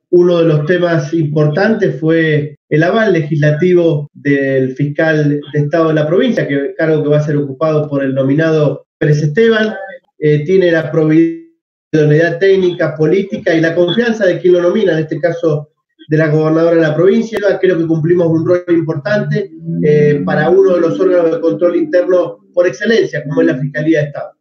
uno de los temas importantes fue el aval legislativo del fiscal de Estado de la provincia, cargo que va a ser ocupado por el nominado Pérez Esteban. Tiene la provisionalidad técnica, política y la confianza de quien lo nomina, en este caso de la gobernadora de la provincia. Creo que cumplimos un rol importante para uno de los órganos de control interno por excelencia, como es la Fiscalía de Estado.